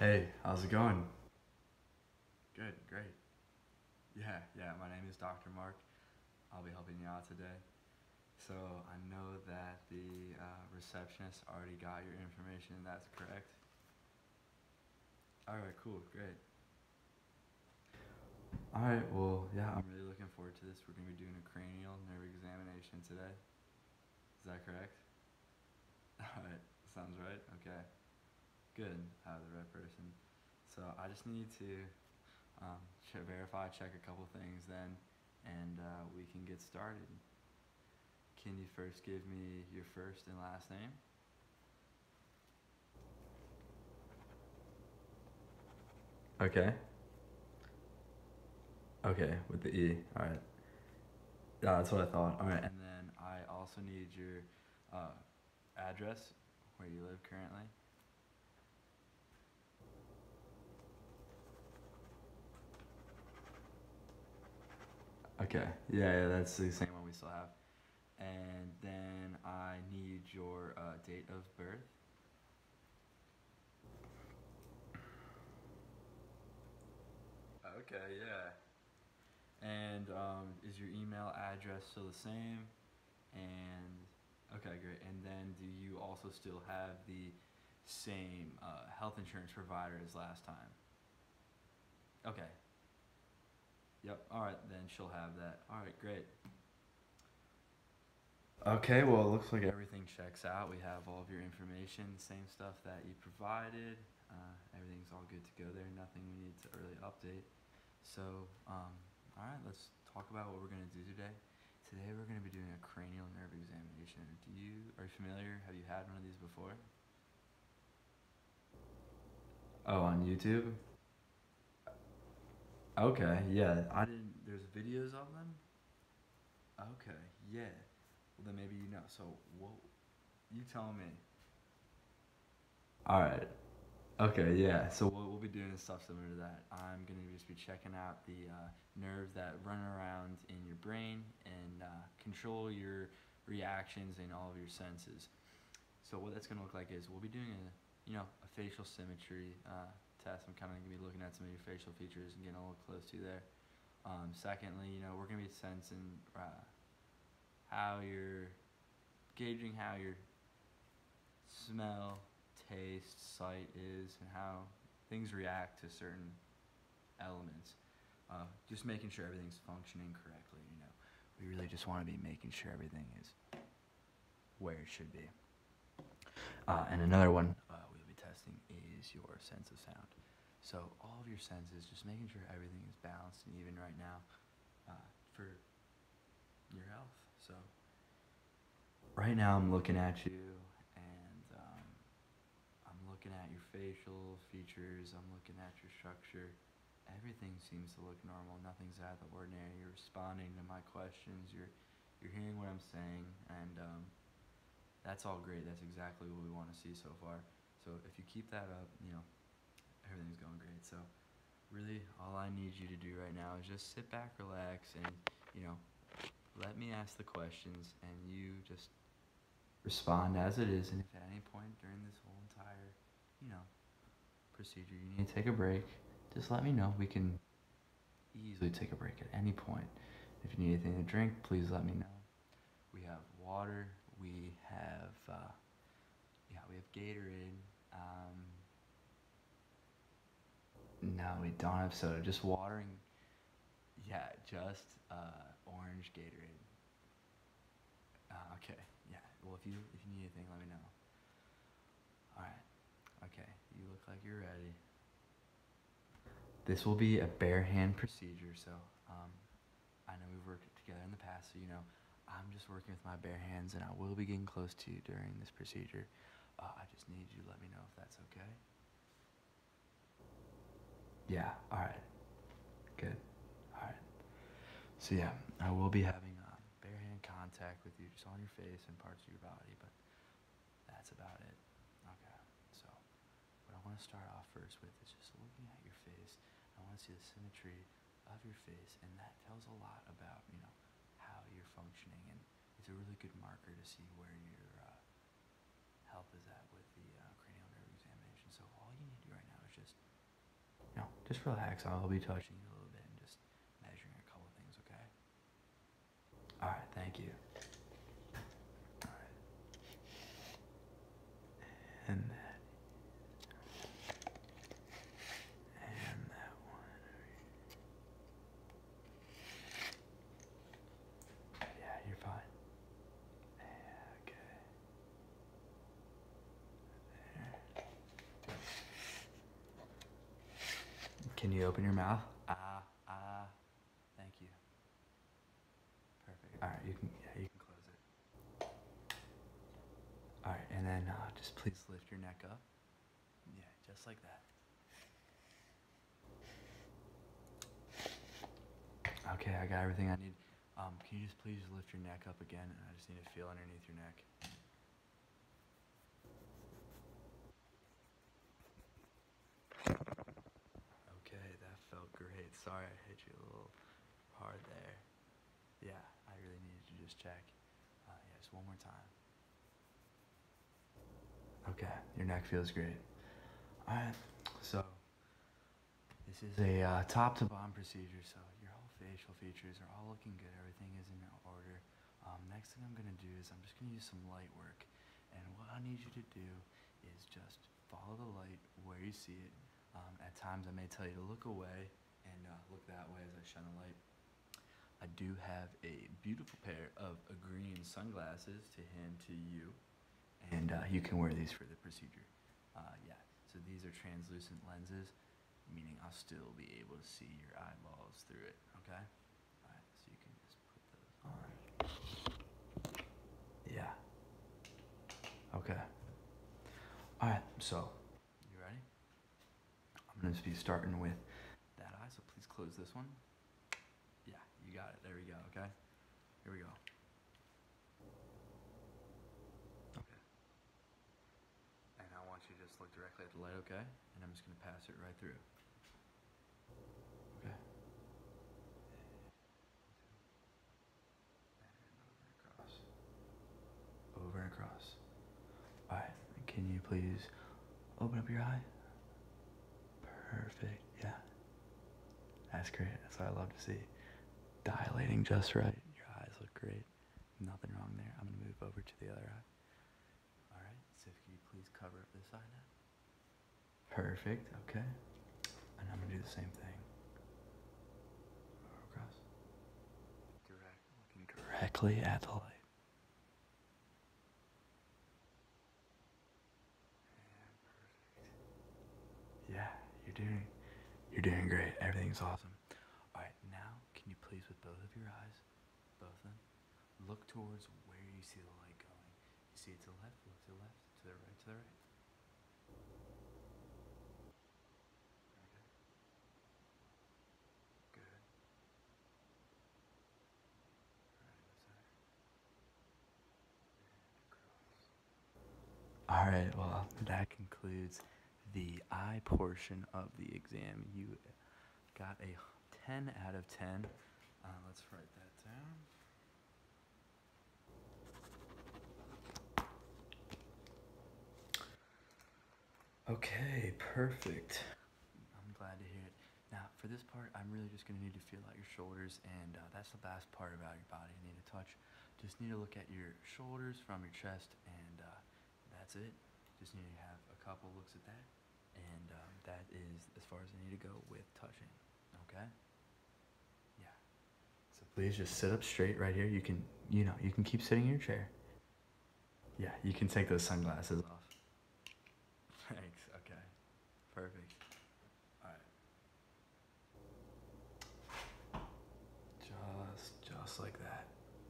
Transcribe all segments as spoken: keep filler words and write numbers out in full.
Hey, how's it going? Good, great. Yeah, yeah, my name is doctor Mark. I'll be helping you out today. So I know that the uh, receptionist already got your information, that's correct? Alright, cool, great. Alright, well, yeah, I'm really looking forward to this. We're going to be doing a cranial nerve examination today. Is that correct? Alright, sounds right? Okay, good. I have the right person. So I just need to um, ch- verify, check a couple things then, and uh, we can get started. Can you first give me your first and last name? Okay. Okay, with the E. All right. Yeah, that's what I thought. All right, and then I also need your uh, address where you live currently. Okay. Yeah, yeah, that's the same one we still have. And then I need your uh, date of birth. Okay, yeah. And um, is your email address still the same? And okay, great. And then do you also still have the same uh, health insurance provider as last time? Okay. Yep. All right, then she'll have that. All right, great. Okay, well, it looks like everything checks out. We have all of your information, the same stuff that you provided. Uh, everything's all good to go there. Nothing we need to really update. So, um, all right, let's talk about what we're going to do today. Today we're going to be doing a cranial nerve examination. Do you are you familiar? Have you had one of these before? Oh, on YouTube? Okay, yeah. I didn't. There's videos of them. Okay, yeah. Well, then maybe you know. So, what? You tell me. All right. Okay, yeah. So what we'll be doing is stuff similar to that. I'm gonna just be checking out the uh, nerves that run around in your brain and uh, control your reactions and all of your senses. So what that's gonna look like is we'll be doing a, you know, a facial symmetry uh, test. I'm kind of gonna be looking at some of your facial features and getting a little close to you there. Um, secondly, you know, we're gonna be sensing uh, how you're gauging how your smell, taste, sight is, and how things react to certain elements. Uh, just making sure everything's functioning correctly. You know, we really just want to be making sure everything is where it should be. Uh, and another one uh, we'll be testing is your sense of sound. So all of your senses, just making sure everything is balanced and even right now uh, for your health. So right now I'm looking at you and um, I'm looking at your facial features. I'm looking at your structure. Everything seems to look normal. Nothing's out of the ordinary. You're responding to my questions. You're you're hearing what I'm saying, and um, that's all great. That's exactly what we want to see so far. So if you keep that up, you know everything's going great. So really, all I need you to do right now is just sit back, relax, and you know let me ask the questions, and you just respond as it is. And if at any point during this whole entire, you know, procedure you need to take a break, just let me know. We can easily take a break at any point. If you need anything to drink, please let me know. We have water. We have uh, yeah, we have Gatorade. Um, no, we don't have soda. Just watering. Yeah, just uh, orange Gatorade. Uh, okay. Yeah. Well, if you if you need anything, let me know. All right. Okay. You look like you're ready. This will be a bare hand procedure, so um, I know we've worked together in the past, so you know I'm just working with my bare hands, and I will be getting close to you during this procedure. Uh, I just need you to let me know if that's okay. Yeah. All right. Good. All right. So yeah, I will be having uh, bare hand contact with you, just on your face and parts of your body, but that's about it. Okay. So what I want to start off first with is just looking at your face. I want to see the symmetry of your face, and that tells a lot about, you know, how you're functioning, and it's a really good marker to see where your uh, health is at with the uh, cranial nerve examination. So all you need to do right now is just just relax. I'll be touching you a little bit and just measuring a couple things, okay? Alright, thank you. Alright. And that. And that one. Yeah, you're fine. Yeah, okay. There. Can you open your mouth? Ah, ah. Thank you. Perfect. Alright, you can, yeah, you can close it. Alright, and then uh, just please lift your neck up. Yeah, just like that. Okay, I got everything I need. Um, can you just please lift your neck up again? And I just need to feel underneath your neck. Okay, that felt great. Sorry I hit you a little hard there. Yeah, I really needed to just check. Uh, yeah, just one more time. Okay, your neck feels great. Alright, so this is a uh, top to bottom procedure, so your whole facial features are all looking good. Everything is in order. Um, next thing I'm going to do is I'm just going to use some light work. And what I need you to do is just follow the light where you see it. Um, at times I may tell you to look away and uh, look that way as I shine the light. I do have a beautiful pair of uh, green sunglasses to hand to you. And uh, you can wear these for the procedure. Uh, yeah, so these are translucent lenses, meaning I'll still be able to see your eyeballs through it, okay? Alright, so you can just put those on. Yeah. Okay. Alright, so, you ready? I'm going to be starting with that eye, so please close this one. Yeah, you got it. There we go, okay? Here we go. Okay. And I want you to just look directly at the light, okay? And I'm just going to pass it right through. Okay. Over and across. Alright, can you please open up your eye? Perfect, yeah. That's great, that's what I love to see. Dilating just right, your eyes look great. Nothing wrong there. I'm gonna move over to the other eye. Alright, so if you please cover up this eye now. Perfect, okay. And I'm gonna do the same thing. Over across. Direct, looking directly at the light. Yeah, you're doing, you're doing great. Everything's awesome. All right, now can you please, with both of your eyes, both of them, look towards where you see the light going. You see it to the left, look to the left, to the right, to the right. Okay. Good. All right, well, that concludes the eye portion of the exam. You got a ten out of ten. Uh, let's write that down. Okay, perfect. I'm glad to hear it. Now, for this part, I'm really just going to need to feel out your shoulders, and uh, that's the last part about your body I need to touch. Just need to look at your shoulders from your chest, and uh, that's it. Just need to have a couple looks at that, and um, that is as far as I need to go with touching, okay? Yeah. So please just sit up straight right here. You can, you know, you can keep sitting in your chair. Yeah, you can take those sunglasses off. Thanks, okay. Perfect. Alright. Just, just like that.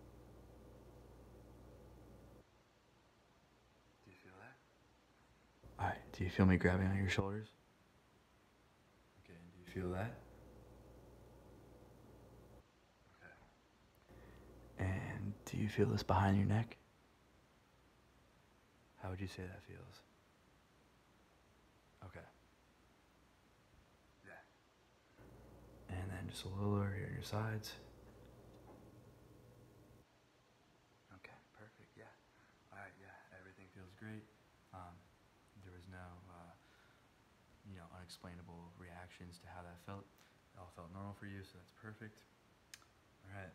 Do you feel that? Alright, do you feel me grabbing on your shoulders? Okay, and do you feel that? Okay. And do you feel this behind your neck? How would you say that feels? Okay. Yeah. And then just a little lower here on your sides. Okay, perfect, yeah. Alright, yeah, everything feels great. Um, there was no, uh, you know, unexplainable reactions to how that felt. It all felt normal for you, so that's perfect. All right.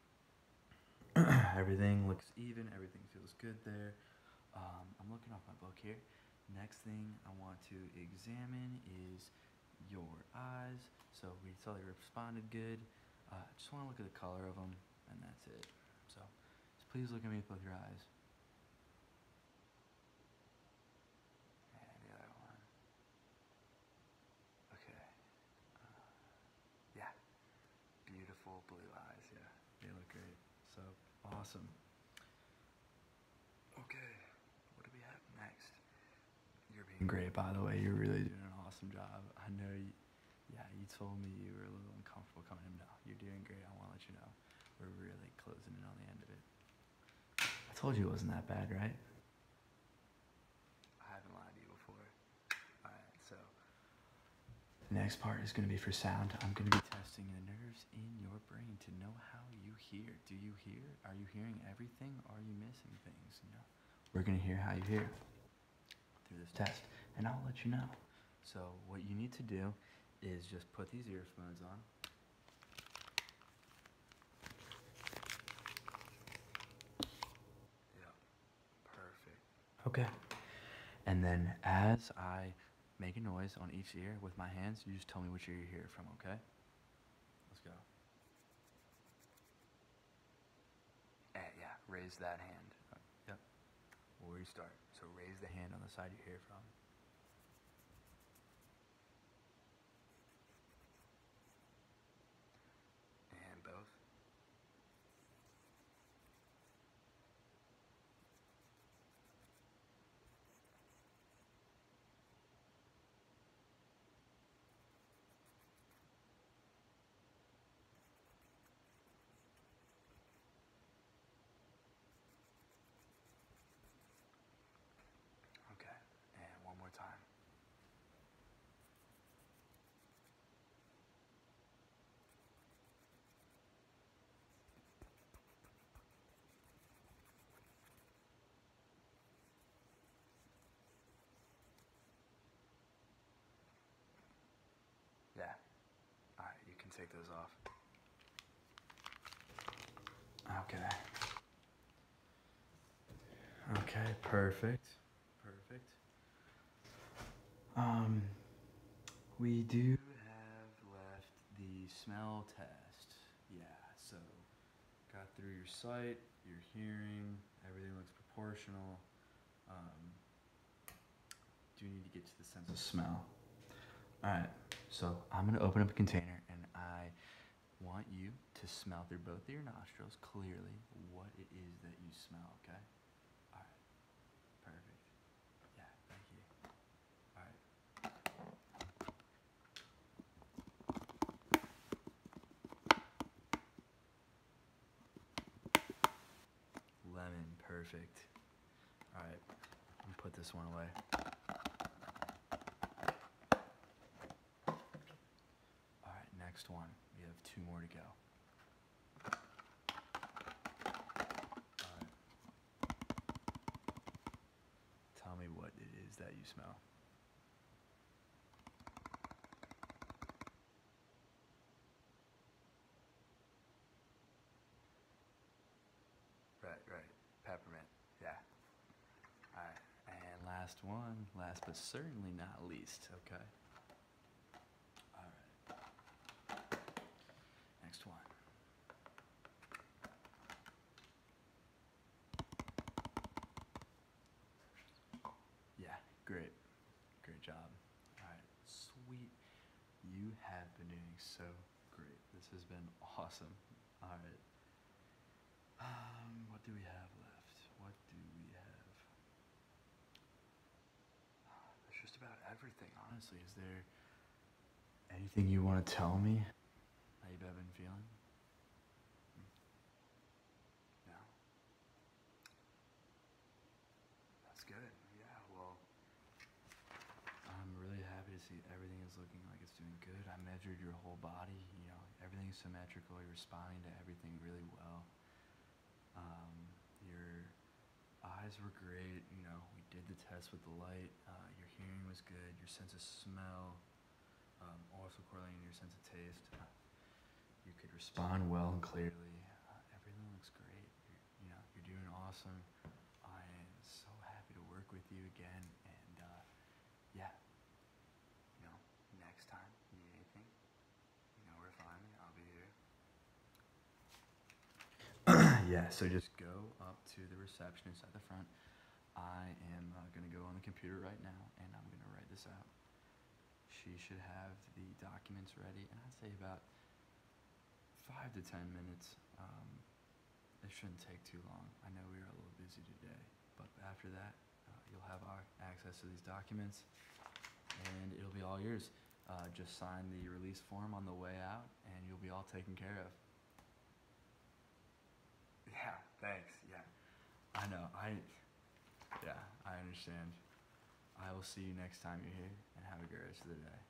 Everything looks even. Everything feels good there. Um, I'm looking off my book here. Next thing I want to examine is your eyes. So we saw they responded good. I uh, just want to look at the color of them, and that's it. So just please look at me with both your eyes. And the other one. Okay. Uh, yeah. Beautiful blue eyes. Yeah. They look great. So awesome. Okay. What do we have next? You're being great, by the way. You're really doing an awesome job. I know you, yeah, you told me you were a little uncomfortable coming in. No, you're doing great. I want to let you know. We're really closing in on the end of it. I told you it wasn't that bad, right? I haven't lied to you before. Alright, so the next part is going to be for sound. I'm going to be testing the nerves in your brain to know how you hear. Do you hear? Are you hearing everything? Or are you missing things? You know, we're going to hear how you hear through this test, and I'll let you know. So what you need to do is just put these earphones on. Yeah, perfect. Okay. And then as I make a noise on each ear with my hands, you just tell me which ear you hear it from, okay? Let's go. Eh, yeah, raise that hand. Uh, yep. We'll restart. So raise the hand on the side you hear it from. And both. Okay. And one more time. Yeah. Alright, you can take those off. Okay. Okay, perfect. Perfect. Um, we do have left the smell test. Yeah, so got through your sight, your hearing, everything looks proportional. Um, do need to get to the sense of smell. Alright, so I'm gonna open up a container and I want you to smell through both of your nostrils clearly what it is that you smell, okay? Alright, perfect. Yeah, thank you. Alright. Lemon, perfect. Alright, let me put this one away. Alright, next one. We have two more to go. Alright. Tell me what it is that you smell. Right, right. Peppermint. Yeah. Alright. And last one. Last but certainly not least, okay? Alright. Next one. Yeah, great. Great job. Alright, sweet. You have been doing so great. This has been awesome. Alright. Um, what do we have left? What do we have? That's just about everything, honestly. Is there anything you want to tell me how you've been feeling? No? That's good. Yeah, well, I'm really happy to see everything is looking like it's doing good. I measured your whole body, you know, everything's symmetrical. You're responding to everything really well. Um, your eyes were great. You know, we did the test with the light. Uh, your hearing was good. Your sense of smell Um, also correlating your sense of taste. Uh, you could respond well and clearly. Uh, everything looks great. You're, you know, you're doing awesome. I am so happy to work with you again. And uh, yeah, you know, next time you need anything, you know where to find me. I'll be here. Yeah, so just go up to the receptionist at the front. I am uh, going to go on the computer right now and I'm going to write this out. She should have the documents ready, and I'd say about five to ten minutes. Um, it shouldn't take too long. I know we are a little busy today, but after that, uh, you'll have our access to these documents, and it'll be all yours. Uh, just sign the release form on the way out, and you'll be all taken care of. Yeah, thanks. Yeah, I know. I, yeah, I understand. I will see you next time you're here, and have a great rest of the day.